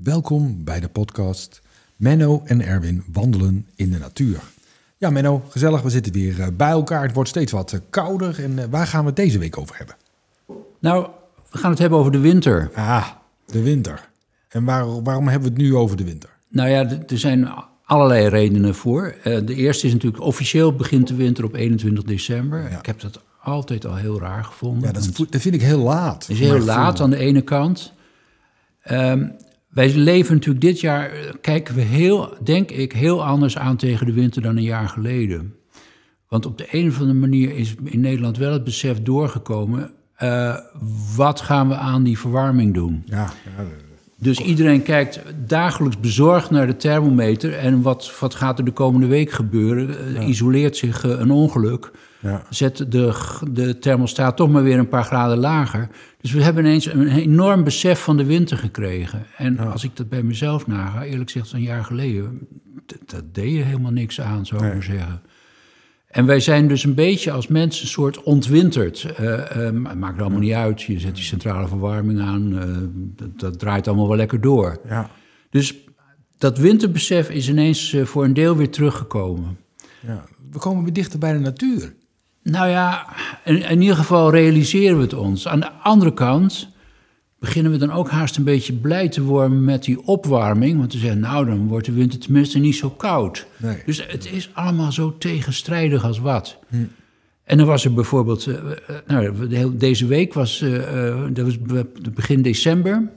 Welkom bij de podcast Menno en Erwin wandelen in de natuur. Ja Menno, gezellig, we zitten weer bij elkaar. Het wordt steeds wat kouder en waar gaan we het deze week over hebben? Nou, we gaan het hebben over de winter. Ah, de winter. En waarom hebben we het nu over de winter? Nou ja, er zijn allerlei redenen voor. De eerste is natuurlijk, officieel begint de winter op 21 december. Ja. Ik heb dat altijd al heel raar gevonden. Ja, dat vind ik heel laat. Het is heel laat aan de ene kant. Wij leven natuurlijk dit jaar, kijken we denk ik, heel anders aan tegen de winter dan een jaar geleden. Want op de een of andere manier is in Nederland wel het besef doorgekomen, wat gaan we aan die verwarming doen? Ja. Dus iedereen kijkt dagelijks bezorgd naar de thermometer en wat gaat er de komende week gebeuren? Isoleert zich een ongeluk, zet de thermostaat toch maar weer een paar graden lager. Dus we hebben ineens een enorm besef van de winter gekregen. En als ik dat bij mezelf naga, eerlijk gezegd een jaar geleden, dat deed je helemaal niks aan, zou ik maar zeggen. En wij zijn dus een beetje als mensen een soort ontwinterd. Het maakt allemaal niet uit. Je zet die centrale verwarming aan. Dat draait allemaal wel lekker door. Ja. Dus dat winterbesef is ineens voor een deel weer teruggekomen. Ja. We komen weer dichter bij de natuur. Nou ja, in ieder geval realiseren we het ons. Aan de andere kant beginnen we dan ook haast een beetje blij te worden met die opwarming. Want we zeggen, nou, dan wordt de winter tenminste niet zo koud. Nee. Dus het is allemaal zo tegenstrijdig als wat. En dan was er bijvoorbeeld, deze week was begin december.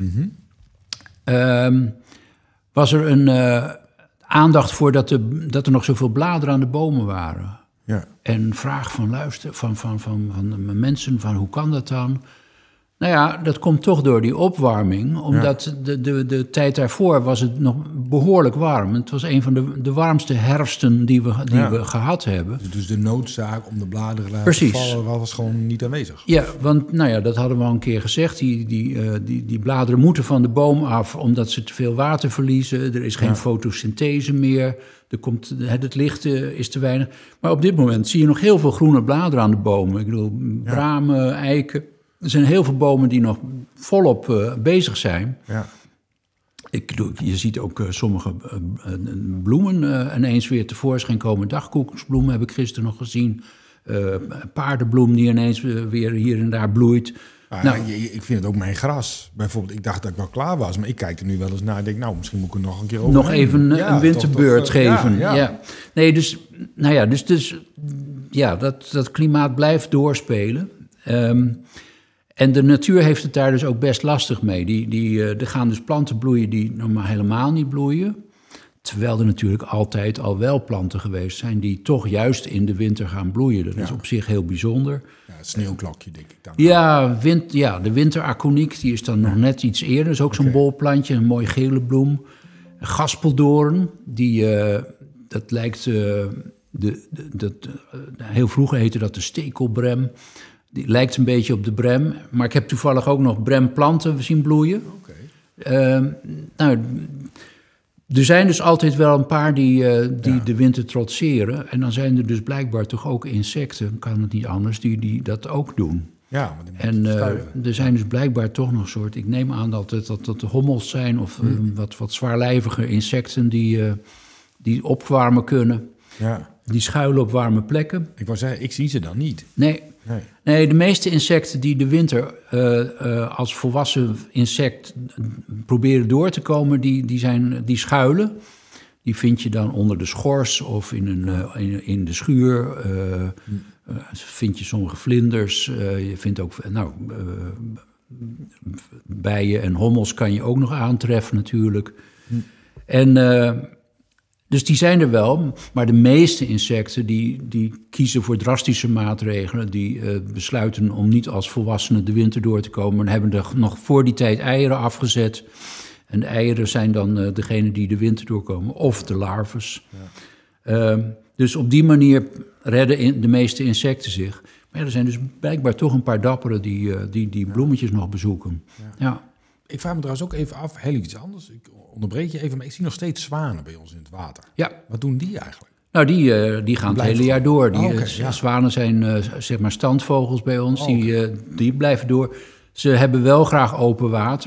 Was er een aandacht voor dat er nog zoveel bladeren aan de bomen waren. Ja. En vraag van van mensen, van hoe kan dat dan? Nou ja, dat komt toch door die opwarming. Omdat de tijd daarvoor was het nog behoorlijk warm. Het was een van de warmste herfsten die we gehad hebben. Dus de noodzaak om de bladeren te vallen was gewoon niet aanwezig. Ja, want dat hadden we al een keer gezegd. Die bladeren moeten van de boom af omdat ze te veel water verliezen. Er is geen fotosynthese meer. Het licht is te weinig. Maar op dit moment zie je nog heel veel groene bladeren aan de bomen. Ik bedoel, bramen, eiken. Er zijn heel veel bomen die nog volop bezig zijn. Ja. Je ziet ook sommige bloemen ineens weer tevoorschijn komen. Dagkoekoeksbloem heb ik gisteren nog gezien. Paardenbloem die ineens weer hier en daar bloeit. Ik vind het ook mijn gras. Bijvoorbeeld, ik dacht dat ik wel klaar was. Maar ik kijk er nu wel eens naar en denk, misschien moet ik er nog een keer over. Nog even een winterbeurt geven. Ja. Nee, dat klimaat blijft doorspelen. En de natuur heeft het daar dus ook best lastig mee. Er gaan dus planten bloeien die normaal helemaal niet bloeien. Terwijl er natuurlijk altijd al wel planten geweest zijn die toch juist in de winter gaan bloeien. Dat is op zich heel bijzonder. Ja, het sneeuwklokje, denk ik dan. Ja, de winteraconiek, die is dan nog net iets eerder. Dat is ook zo'n bolplantje, een mooie gele bloem. Gaspeldoorn, dat lijkt... heel vroeger heette dat de stekelbrem. Die lijkt een beetje op de brem. Maar ik heb toevallig ook nog bremplanten zien bloeien. Er zijn dus altijd wel een paar die de winter trotseren. En dan zijn er dus blijkbaar toch ook insecten, kan het niet anders, die dat ook doen. Ja, en er zijn dus blijkbaar toch nog soort... Ik neem aan dat de hommels zijn of wat zwaarlijvige insecten die opwarmen kunnen. Ja. Die schuilen op warme plekken. Ik wou zeggen, ik zie ze dan niet. Nee, de meeste insecten die de winter als volwassen insect proberen door te komen, die schuilen. Die vind je dan onder de schors of in de schuur. Vind je sommige vlinders. Je vindt ook bijen en hommels kan je ook nog aantreffen natuurlijk. Dus die zijn er wel, maar de meeste insecten die kiezen voor drastische maatregelen. Die besluiten om niet als volwassenen de winter door te komen. Maar hebben er nog voor die tijd eieren afgezet. En de eieren zijn dan degene die de winter doorkomen, of de larves. Ja. Dus op die manier redden de meeste insecten zich. Maar er zijn dus blijkbaar toch een paar dapperen die bloemetjes nog bezoeken. Ja. Ik vraag me trouwens ook even af, heel iets anders. Ik onderbreek je even, maar ik zie nog steeds zwanen bij ons in het water. Ja. Wat doen die eigenlijk? Nou, die gaan het hele jaar door. Zwanen zijn zeg maar standvogels bij ons. Die blijven door. Ze hebben wel graag open water.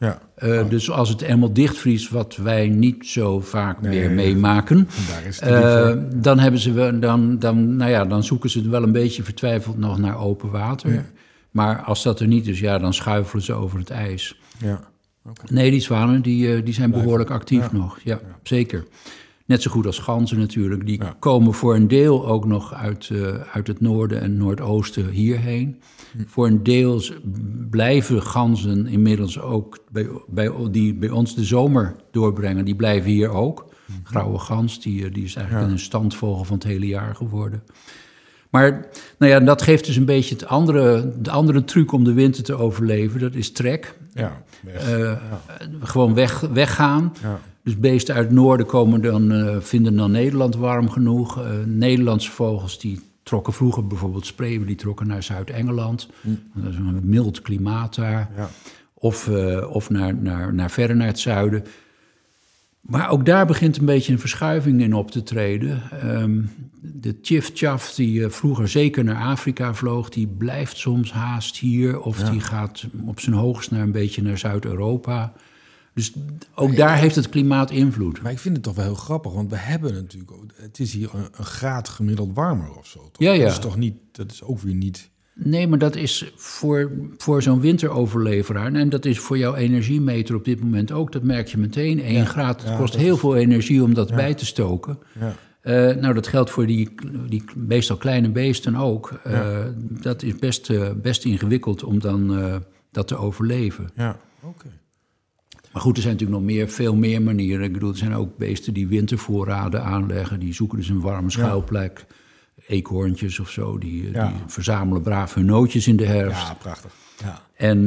Ja. Dus als het helemaal dichtvriest, wat wij niet zo vaak meer meemaken, Daar is het dan hebben ze dan zoeken ze wel een beetje vertwijfeld nog naar open water. Ja. Maar als dat er niet is, dan schuifelen ze over het ijs. Ja. Okay. Nee, die zwanen die zijn behoorlijk actief nog. Ja, zeker. Net zo goed als ganzen natuurlijk. Die komen voor een deel ook nog uit het noorden en noordoosten hierheen. Voor een deel blijven ganzen inmiddels ook, die bij ons de zomer doorbrengen, die blijven hier ook. Grauwe gans, die is eigenlijk een standvogel van het hele jaar geworden. Maar dat geeft dus een beetje de andere truc om de winter te overleven. Dat is trek. Ja, gewoon weggaan. Ja. Dus beesten uit het noorden vinden dan Nederland warm genoeg. Nederlandse vogels die trokken vroeger, bijvoorbeeld spreeuwen, die trokken naar Zuid-Engeland. Dat is een mild klimaat daar. Ja. Of naar verder naar het zuiden. Maar ook daar begint een beetje een verschuiving in op te treden. De tjiftjaf die vroeger zeker naar Afrika vloog, die blijft soms haast hier. Of die gaat op zijn hoogst een beetje naar Zuid-Europa. Dus ook daar heeft het klimaat invloed. Maar ik vind het toch wel heel grappig, want we hebben natuurlijk het is hier een graad gemiddeld warmer of zo. Toch? Ja. Dat is toch niet, dat is ook weer niet. Nee, maar dat is voor zo'n winteroverleveraar, en dat is voor jouw energiemeter op dit moment ook, dat merk je meteen. 1 graad, het kost heel veel energie om dat bij te stoken. Ja. Dat geldt voor die meestal kleine beesten ook. Dat is best ingewikkeld om dan dat te overleven. Ja, oké. Maar goed, er zijn natuurlijk nog veel meer manieren. Ik bedoel, er zijn ook beesten die wintervoorraden aanleggen. Die zoeken dus een warme schuilplek. Eekhoorntjes of zo, die verzamelen braaf hun nootjes in de herfst. Ja, prachtig. Ja.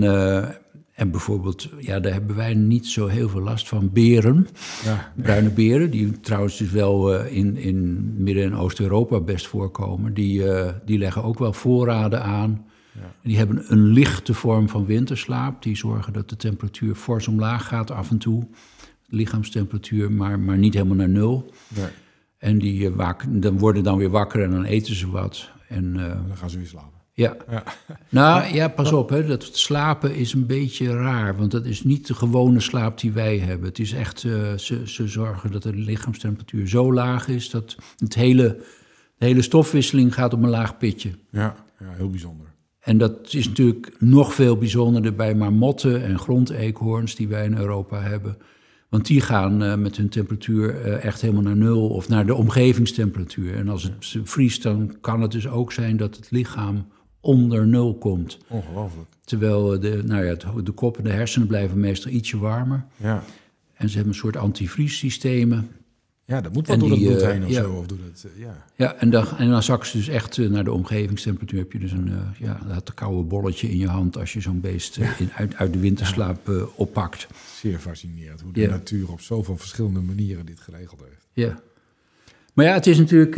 En bijvoorbeeld, daar hebben wij niet zo heel veel last van beren. Ja. Bruine beren, die trouwens dus wel in Midden- en Oost-Europa best voorkomen. Die leggen ook wel voorraden aan. Ja. Die hebben een lichte vorm van winterslaap. Die zorgen dat de temperatuur fors omlaag gaat af en toe. Lichaamstemperatuur, maar niet helemaal naar 0. Nee. En die worden dan weer wakker en dan eten ze wat. En dan gaan ze weer slapen. Ja. Pas op, hè, dat slapen is een beetje raar. Want dat is niet de gewone slaap die wij hebben. Het is echt, ze zorgen dat de lichaamstemperatuur zo laag is dat de hele stofwisseling gaat op een laag pitje. Ja, heel bijzonder. En dat is natuurlijk nog veel bijzonderder bij marmotten en grondeekhoorns die wij in Europa hebben. Want die gaan met hun temperatuur echt helemaal naar 0 of naar de omgevingstemperatuur. En als het vriest, dan kan het dus ook zijn dat het lichaam onder 0 komt. Ongelooflijk. Terwijl de kop en de hersenen blijven meestal ietsje warmer. Ja. En ze hebben een soort antivriessystemen. Ja, dat moet wel door het bloed heen of zo. Of door het, en dan zakken ze dus echt naar de omgevingstemperatuur. Heb je dus dat koude bolletje in je hand als je zo'n beest uit de winterslaap oppakt. Zeer fascinerend hoe de natuur op zoveel verschillende manieren dit geregeld heeft. Ja. Maar het is natuurlijk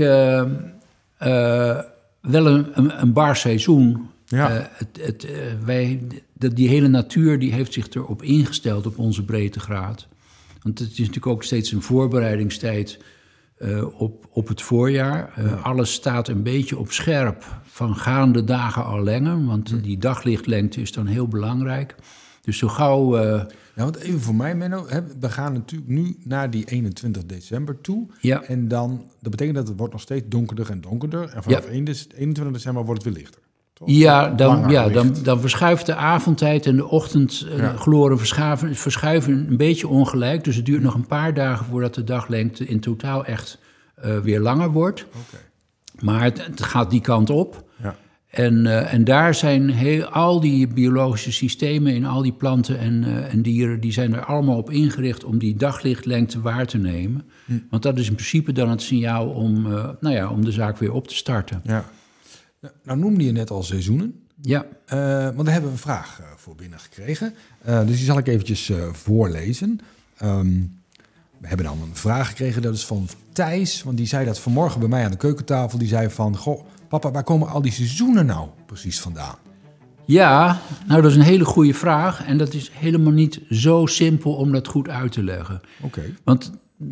wel een bar seizoen. Ja. Die hele natuur die heeft zich erop ingesteld op onze breedtegraad. Want het is natuurlijk ook steeds een voorbereidingstijd op het voorjaar. Alles staat een beetje op scherp van gaande dagen al langer. Want die daglichtlengte is dan heel belangrijk. Dus zo gauw... want even voor mij, Menno. We gaan natuurlijk nu naar die 21 december toe. Ja. En dan, dat betekent dat het wordt nog steeds donkerder en donkerder. En vanaf 21 december wordt het weer lichter. Toch? Dan verschuift de avondtijd en de ochtendgloren verschuiven een beetje ongelijk. Dus het duurt nog een paar dagen voordat de daglengte in totaal echt weer langer wordt. Okay. Maar het gaat die kant op. Ja. En daar zijn al die biologische systemen in al die planten en dieren, die zijn er allemaal op ingericht om die daglichtlengte waar te nemen. Want dat is in principe dan het signaal om de zaak weer op te starten. Ja. Nou noemde je net al seizoenen. Ja. Want daar hebben we een vraag voor binnengekregen. Dus die zal ik eventjes voorlezen. We hebben dan een vraag gekregen, dat is van Thijs. Want die zei dat vanmorgen bij mij aan de keukentafel. Die zei van, goh, papa, waar komen al die seizoenen nou precies vandaan? Ja, dat is een hele goede vraag. En dat is helemaal niet zo simpel om dat goed uit te leggen. Oké. Want...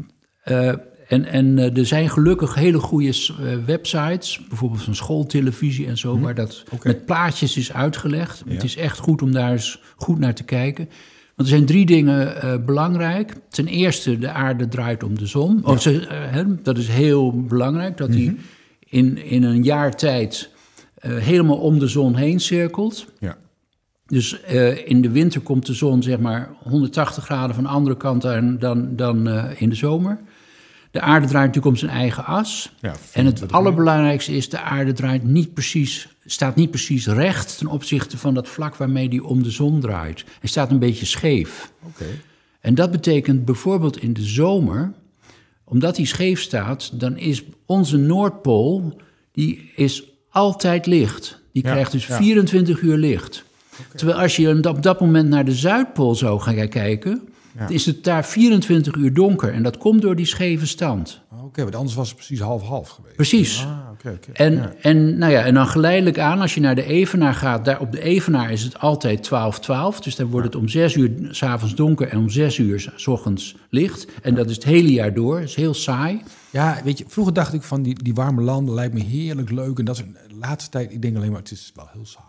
er zijn gelukkig hele goede websites, bijvoorbeeld van schooltelevisie en zo, waar dat met plaatjes is uitgelegd. Ja. Het is echt goed om daar eens goed naar te kijken. Want er zijn 3 dingen belangrijk. Ten eerste, de aarde draait om de zon. Dat is heel belangrijk, dat die in een jaar tijd helemaal om de zon heen cirkelt. Ja. Dus in de winter komt de zon zeg maar 180 graden van de andere kant dan in de zomer. De aarde draait natuurlijk om zijn eigen as. Ja, en het allerbelangrijkste is, de aarde staat niet precies recht ten opzichte van dat vlak waarmee die om de zon draait. Hij staat een beetje scheef. Oké. En dat betekent bijvoorbeeld in de zomer, omdat hij scheef staat, dan is onze Noordpool, die is altijd licht. Die krijgt dus 24 uur licht. Okay. Terwijl als je op dat moment naar de Zuidpool zou gaan kijken, is het daar 24 uur donker. En dat komt door die scheve stand. Oké, want anders was het precies half-half geweest. Precies. En dan geleidelijk aan, als je naar de Evenaar gaat, daar op de Evenaar is het altijd 12-12. Dus dan wordt het om 6 uur 's avonds donker en om 6 uur 's ochtends licht. En dat is het hele jaar door. Dat is heel saai. Ja, weet je, vroeger dacht ik van die warme landen lijkt me heerlijk leuk. En dat is de laatste tijd, ik denk alleen maar, het is wel heel saai.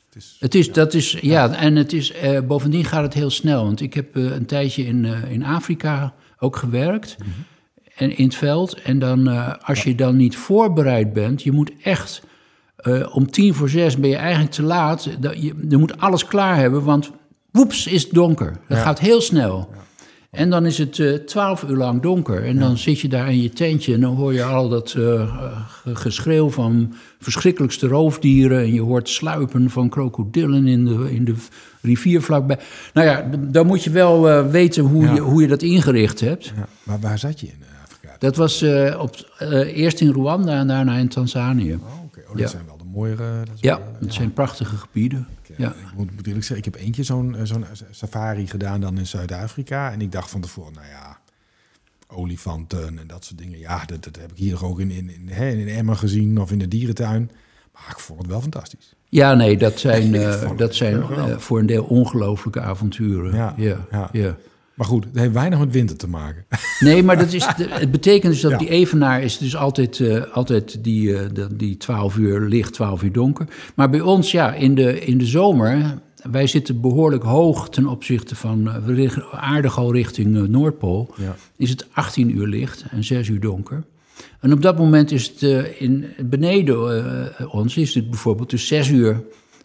En het is, bovendien gaat het heel snel. Want ik heb een tijdje in Afrika ook gewerkt. Mm-hmm. En in het veld. En dan, als je dan niet voorbereid bent, je moet echt om 5:50 ben je eigenlijk te laat. Je moet alles klaar hebben, want woeps, is het donker. Dat gaat heel snel. Ja. En dan is het 12 uur lang donker. En dan zit je daar in je tentje en dan hoor je al dat geschreeuw van verschrikkelijkste roofdieren. En je hoort sluipen van krokodillen in de rivier vlakbij. Nou ja, dan moet je wel weten hoe je dat ingericht hebt. Ja. Maar waar zat je in Afrika? Dat was eerst in Rwanda en daarna in Tanzanië. Oh, okay. Dat zijn wel de mooiere... Het zijn prachtige gebieden. Ja. Ik moet eerlijk zeggen, ik heb eentje zo'n safari gedaan dan in Zuid-Afrika. En ik dacht van tevoren, olifanten en dat soort dingen. Ja, dat heb ik hier ook in Emmer gezien of in de dierentuin. Maar ik vond het wel fantastisch. Ja, nee, dat zijn voor een deel ongelooflijke avonturen. Ja. Maar goed, het heeft weinig met winter te maken. Nee, maar het betekent dus dat die Evenaar is dus altijd die 12 uur licht, 12 uur donker. Maar bij ons, in de zomer, wij zitten behoorlijk hoog ten opzichte van, aardig al richting Noordpool, is het 18 uur licht en 6 uur donker. En op dat moment is het beneden ons, is het bijvoorbeeld dus 6 uur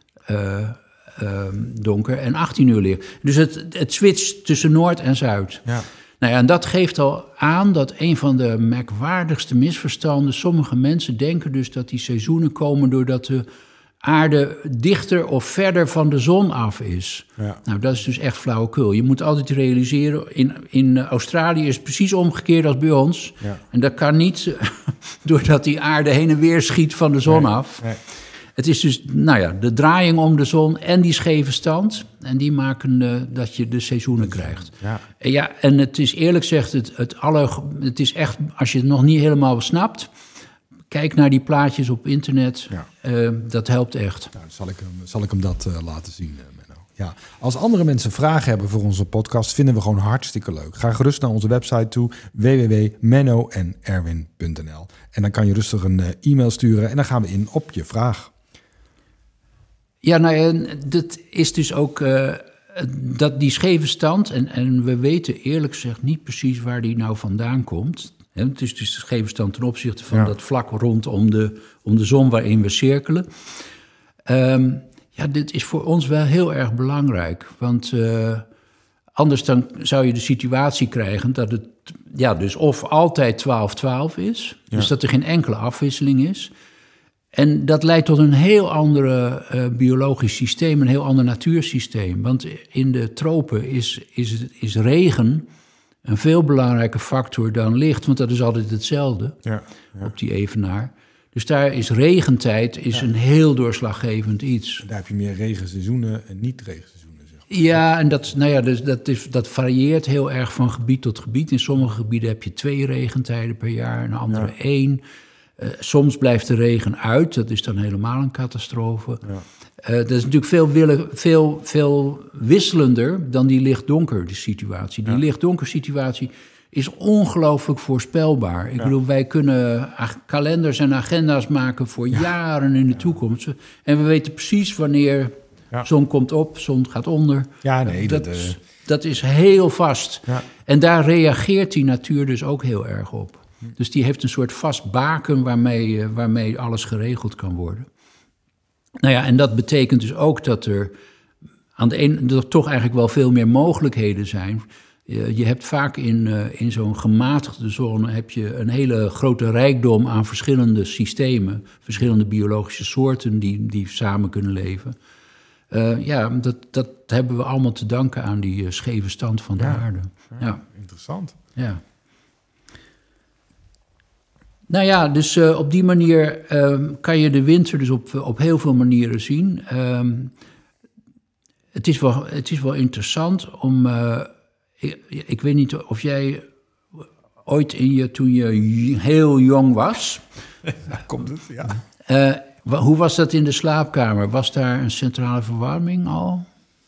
donker en 18 uur licht. Dus het switcht tussen Noord en Zuid. Ja. Nou ja, en dat geeft al aan dat een van de merkwaardigste misverstanden... sommige mensen denken dus dat die seizoenen komen... doordat de aarde dichter of verder van de zon af is. Ja. Nou, dat is dus echt flauwekul. Je moet altijd realiseren, in Australië is het precies omgekeerd als bij ons. Ja. En dat kan niet doordat die aarde heen en weer schiet van de zon af. Nee. Het is dus, de draaiing om de zon en die scheve stand. En die maken dat je de seizoenen krijgt. Ja. En het is eerlijk gezegd, het is echt, als je het nog niet helemaal snapt... Kijk naar die plaatjes op internet. Ja. Dat helpt echt. Nou, zal ik hem dat laten zien, Menno. Ja. Als andere mensen vragen hebben voor onze podcast... vinden we gewoon hartstikke leuk. Ga gerust naar onze website toe. www.mennoenerwin.nl. En dan kan je rustig een e-mail sturen... en dan gaan we in op je vraag. Ja, dat is dus ook dat die scheve stand... en we weten eerlijk gezegd niet precies waar die nou vandaan komt... Het is dus de scheve stand ten opzichte van dat vlak rondom de zon waarin we cirkelen. Dit is voor ons wel heel erg belangrijk. Want anders dan zou je de situatie krijgen dat het dus of altijd 12-12 is. Ja. Dus dat er geen enkele afwisseling is. En dat leidt tot een heel ander biologisch systeem, een heel ander natuursysteem. Want in de tropen is regen... een veel belangrijke factor dan licht, want dat is altijd hetzelfde op die Evenaar. Dus daar is regentijd een heel doorslaggevend iets. Daar heb je meer regenseizoenen en niet-regenseizoenen. Zeg maar. Ja, en dat varieert heel erg van gebied tot gebied. In sommige gebieden heb je 2 regentijden per jaar, in andere 1. Soms blijft de regen uit, dat is dan helemaal een catastrofe. Ja. Dat is natuurlijk veel wisselender dan die licht-donker situatie. Die licht-donker situatie is ongelooflijk voorspelbaar. Ik bedoel, wij kunnen kalenders en agenda's maken voor jaren in de toekomst. En we weten precies wanneer zon komt op, zon gaat onder. Ja, nee, dat is heel vast. Ja. En daar reageert die natuur dus ook heel erg op. Dus die heeft een soort vast baken waarmee alles geregeld kan worden. Nou ja, en dat betekent dus ook dat er aan de ene toch eigenlijk wel veel meer mogelijkheden zijn. Je hebt vaak in zo'n gematigde zone heb je een hele grote rijkdom aan verschillende systemen, verschillende biologische soorten die samen kunnen leven. Dat hebben we allemaal te danken aan die scheve stand van de aarde. Ja. Interessant. Ja. Nou ja, dus op die manier kan je de winter dus op heel veel manieren zien. Het is wel interessant om... Ik weet niet of jij ooit toen je heel jong was... Daar komt het, ja. Hoe was dat in de slaapkamer? Was daar een centrale verwarming al?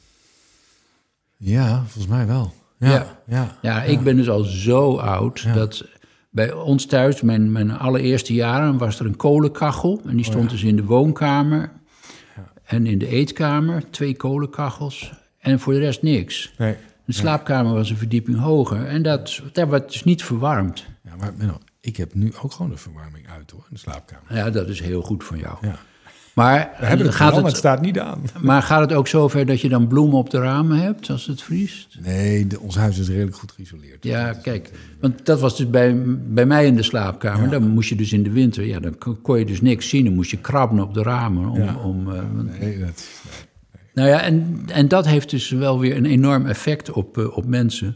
Ja, volgens mij wel. Ja, ik ben dus al zo oud dat bij ons thuis, mijn allereerste jaren, was er een kolenkachel. En die stond dus in de woonkamer en in de eetkamer. 2 kolenkachels en voor de rest niks. Nee. De slaapkamer was een verdieping hoger en daar werd dus niet verwarmd. Ja, maar Menno, ik heb nu ook gewoon de verwarming uit hoor, in de slaapkamer. Ja, dat is heel goed van jou. Ja. Maar We hebben het wel, maar het staat niet aan. Maar gaat het ook zover dat je dan bloemen op de ramen hebt als het vriest? Nee, ons huis is redelijk goed geïsoleerd. Ja, kijk, want dat was dus bij mij in de slaapkamer. Ja. Dan moest je dus in de winter, dan kon je dus niks zien. Dan moest je krabben op de ramen. Nee. Nou ja, en dat heeft dus wel weer een enorm effect op mensen.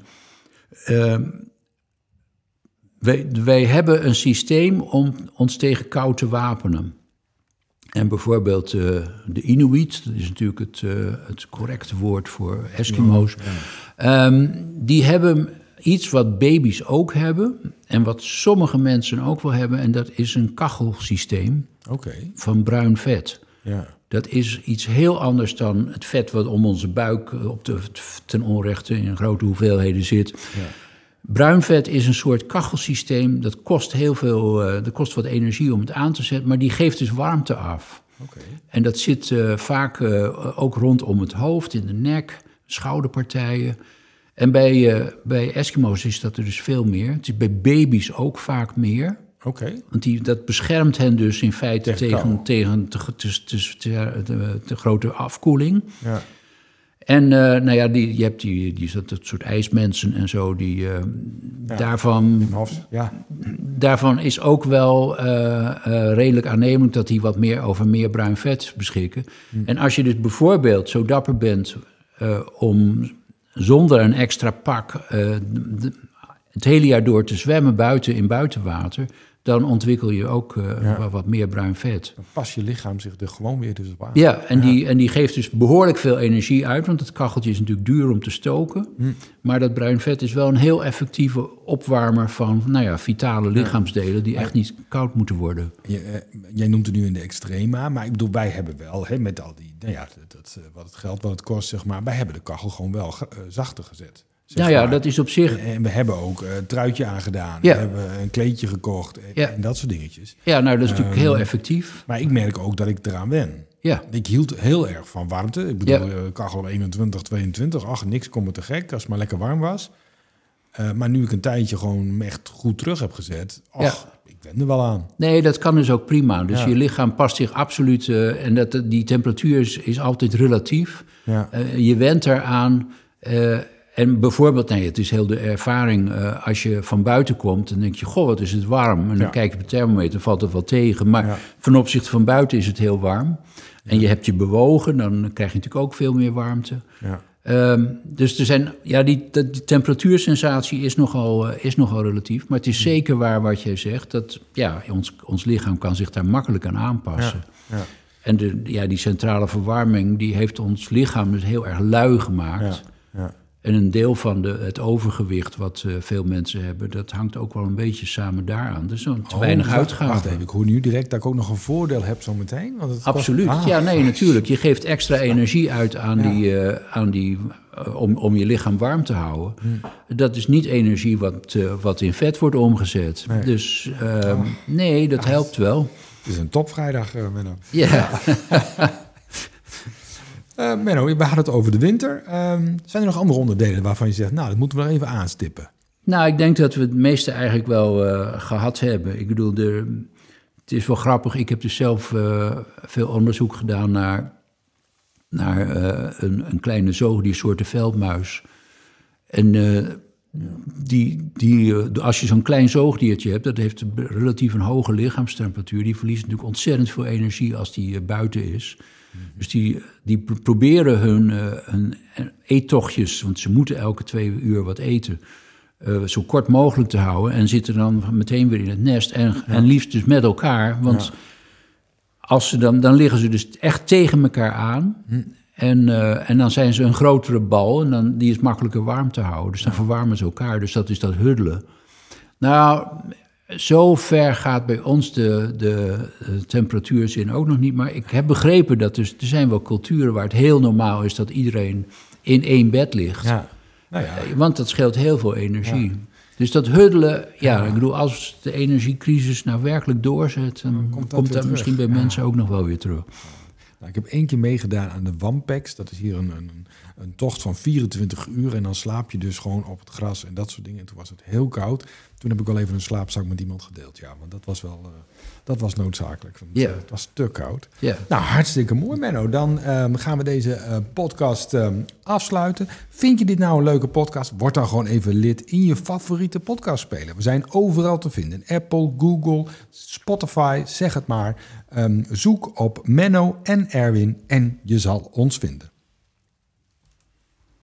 Wij hebben een systeem om ons tegen kou te wapenen. En bijvoorbeeld de Inuit, dat is natuurlijk het correcte woord voor Eskimo's. Die hebben iets wat baby's ook hebben en wat sommige mensen ook wel hebben. En dat is een kachelsysteem van bruin vet. Ja. Dat is iets heel anders dan het vet wat om onze buik ten onrechte in grote hoeveelheden zit. Ja. Bruin vet is een soort kachelsysteem. Dat kost heel veel, dat kost wat energie om het aan te zetten, maar die geeft dus warmte af. En dat zit vaak ook rondom het hoofd, in de nek, schouderpartijen. En bij Eskimo's is dat er dus veel meer. Het is bij baby's ook vaak meer. Want dat beschermt hen dus in feite tegen de grote afkoeling. Ja. En je hebt dat soort ijsmensen en zo, daarvan is ook wel redelijk aannemelijk dat die wat meer over meer bruin vet beschikken. En als je dus bijvoorbeeld zo dapper bent om zonder een extra pak het hele jaar door te zwemmen in buitenwater, dan ontwikkel je ook wat meer bruin vet. Dan past je lichaam zich er gewoon weer dus op aan. Ja, en die geeft dus behoorlijk veel energie uit, want het kacheltje is natuurlijk duur om te stoken. Maar dat bruin vet is wel een heel effectieve opwarmer van vitale lichaamsdelen die echt niet koud moeten worden. Jij noemt het nu in de extrema, maar ik bedoel, wij hebben wel, met al die, wat het geld, wat het kost, zeg maar, wij hebben de kachel gewoon wel zachter gezet. Dat is op zich... En we hebben ook een truitje aangedaan. Ja. We hebben een kleedje gekocht en dat soort dingetjes. Ja, nou, dat is natuurlijk heel effectief. Maar ik merk ook dat ik eraan wen. Ja. Ik hield heel erg van warmte. Ik bedoel, kachel op 21, 22. Ach, niks kon me te gek als het maar lekker warm was. Maar nu ik een tijdje gewoon echt goed terug heb gezet... ik wen er wel aan. Nee, dat kan dus ook prima. Dus je lichaam past zich absoluut... en die temperatuur is altijd relatief. Ja. Je went eraan... En bijvoorbeeld, het is heel de ervaring, als je van buiten komt, dan denk je, goh, wat is het warm. En dan kijk je op de thermometer, valt het wel tegen. Maar ten opzichte van buiten is het heel warm. En je hebt je bewogen, dan krijg je natuurlijk ook veel meer warmte. Ja. Dus er zijn, die temperatuursensatie is nogal relatief. Maar het is zeker waar wat jij zegt, dat ons lichaam kan zich daar makkelijk aan aanpassen. Ja. Ja. En die centrale verwarming, die heeft ons lichaam dus heel erg lui gemaakt. Ja. En een deel van het overgewicht wat veel mensen hebben, dat hangt ook wel een beetje samen daaraan. Dus te weinig uitgaan. Wacht even, ik hoor nu direct dat ik ook nog een voordeel heb zometeen. Absoluut, natuurlijk. Je geeft extra energie uit om je lichaam warm te houden. Dat is niet energie wat in vet wordt omgezet. Nee. Dus dat helpt wel. Het is een topvrijdag, Menno. Ja. Menno, we hadden het over de winter. Zijn er nog andere onderdelen waarvan je zegt, nou, dat moeten we nog even aanstippen? Nou, ik denk dat we het meeste eigenlijk wel gehad hebben. Ik bedoel, het is wel grappig. Ik heb dus zelf veel onderzoek gedaan naar een kleine zoogdiersoort, de veldmuis. En als je zo'n klein zoogdiertje hebt, dat heeft relatief een hoge lichaamstemperatuur. Die verliest natuurlijk ontzettend veel energie als die buiten is. Dus die proberen hun eettochtjes, want ze moeten elke 2 uur wat eten, zo kort mogelijk te houden. En zitten dan meteen weer in het nest. En liefst dus met elkaar. Want als ze dan liggen ze dus echt tegen elkaar aan. En dan zijn ze een grotere bal. En die is makkelijker warm te houden. Dus dan verwarmen ze elkaar. Dus dat is dat huddelen. Nou, zo ver gaat bij ons de temperatuurzin ook nog niet. Maar ik heb begrepen dat er zijn wel culturen waar het heel normaal is dat iedereen in 1 bed ligt. Ja. Nou ja. Want dat scheelt heel veel energie. Ja. Dus dat huddelen, ik bedoel, als de energiecrisis nou werkelijk doorzet, dan komt dat misschien bij mensen ook nog wel weer terug. Nou, ik heb 1 keer meegedaan aan de Wampex. Dat is hier een tocht van 24 uur. En dan slaap je dus gewoon op het gras en dat soort dingen. En toen was het heel koud. Toen heb ik wel even een slaapzak met iemand gedeeld. Ja, want dat was wel dat was noodzakelijk. Want, het was te koud. Yeah. Nou, hartstikke mooi, Menno. Dan gaan we deze podcast afsluiten. Vind je dit nou een leuke podcast? Word dan gewoon even lid in je favoriete podcastspeler. We zijn overal te vinden. Apple, Google, Spotify, zeg het maar. Zoek op Menno en Erwin en je zal ons vinden.